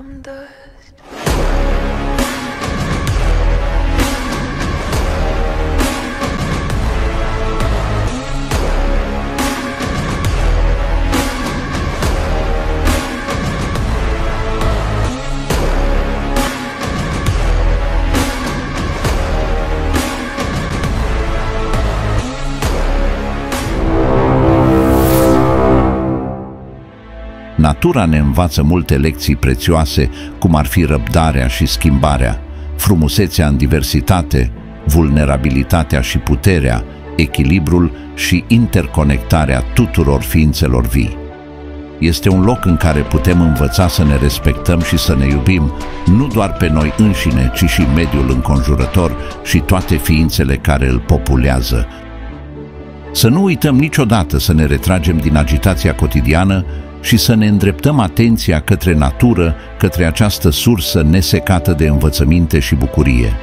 from dust. Natura ne învață multe lecții prețioase, cum ar fi răbdarea și schimbarea, frumusețea în diversitate, vulnerabilitatea și puterea, echilibrul și interconectarea tuturor ființelor vii. Este un loc în care putem învăța să ne respectăm și să ne iubim, nu doar pe noi înșine, ci și mediul înconjurător și toate ființele care îl populează. Să nu uităm niciodată să ne retragem din agitația cotidiană și să ne îndreptăm atenția către natură, către această sursă nesecată de învățăminte și bucurie.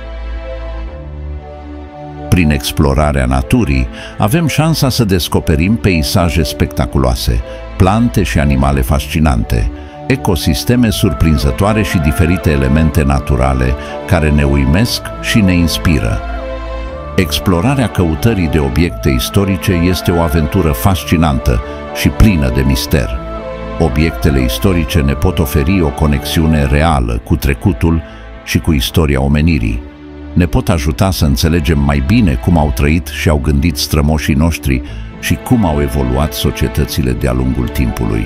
Prin explorarea naturii, avem șansa să descoperim peisaje spectaculoase, plante și animale fascinante, ecosisteme surprinzătoare și diferite elemente naturale care ne uimesc și ne inspiră. Explorarea căutării de obiecte istorice este o aventură fascinantă și plină de mister. Obiectele istorice ne pot oferi o conexiune reală cu trecutul și cu istoria omenirii. Ne pot ajuta să înțelegem mai bine cum au trăit și au gândit strămoșii noștri și cum au evoluat societățile de-a lungul timpului.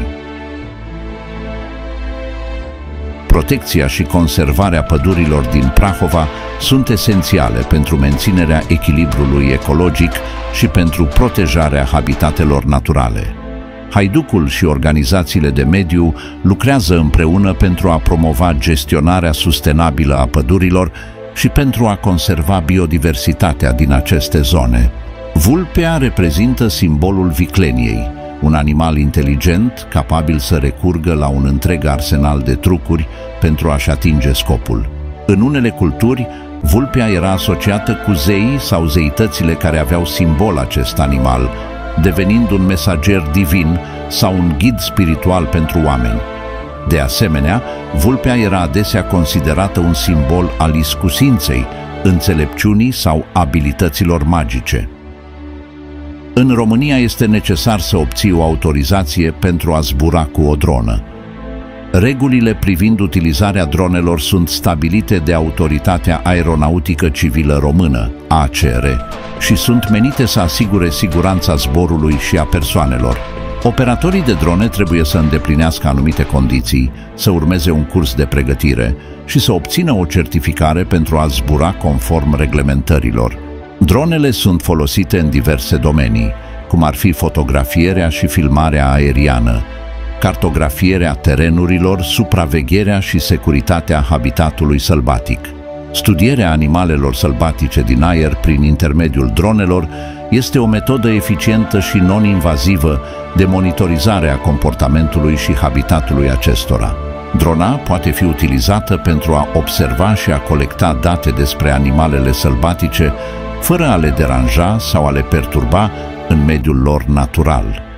Protecția și conservarea pădurilor din Prahova sunt esențiale pentru menținerea echilibrului ecologic și pentru protejarea habitatelor naturale. Haiducul și organizațiile de mediu lucrează împreună pentru a promova gestionarea sustenabilă a pădurilor și pentru a conserva biodiversitatea din aceste zone. Vulpea reprezintă simbolul vicleniei, un animal inteligent, capabil să recurgă la un întreg arsenal de trucuri pentru a-și atinge scopul. În unele culturi, vulpea era asociată cu zeii sau zeitățile care aveau simbol acest animal, devenind un mesager divin sau un ghid spiritual pentru oameni. De asemenea, vulpea era adesea considerată un simbol al iscusinței, înțelepciunii sau abilităților magice. În România este necesar să obții o autorizație pentru a zbura cu o dronă. Regulile privind utilizarea dronelor sunt stabilite de Autoritatea Aeronautică Civilă Română, ACR, și sunt menite să asigure siguranța zborului și a persoanelor. Operatorii de drone trebuie să îndeplinească anumite condiții, să urmeze un curs de pregătire și să obțină o certificare pentru a zbura conform reglementărilor. Dronele sunt folosite în diverse domenii, cum ar fi fotografierea și filmarea aeriană, cartografierea terenurilor, supravegherea și securitatea habitatului sălbatic. Studierea animalelor sălbatice din aer prin intermediul dronelor este o metodă eficientă și non-invazivă de monitorizare a comportamentului și habitatului acestora. Drona poate fi utilizată pentru a observa și a colecta date despre animalele sălbatice, fără a le deranja sau a le perturba în mediul lor natural.